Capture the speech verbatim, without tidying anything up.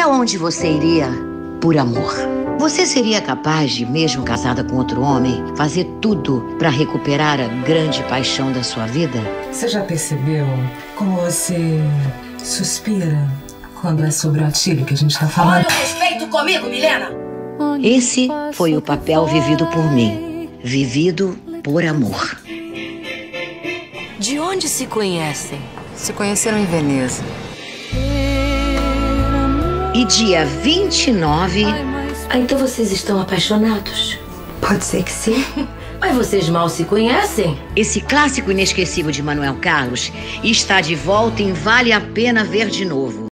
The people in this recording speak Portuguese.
Até onde você iria por amor? Você seria capaz de, mesmo casada com outro homem, fazer tudo para recuperar a grande paixão da sua vida? Você já percebeu como você suspira quando é sobre o Atílio que a gente tá falando? Olha o respeito comigo, Milena! Esse foi o papel vivido por mim. Vivido por amor. De onde se conhecem? Se conheceram em Veneza. E dia vinte e nove... Ah, então vocês estão apaixonados? Pode ser que sim. Mas vocês mal se conhecem? Esse clássico inesquecível de Manuel Carlos está de volta em Vale a Pena Ver de Novo.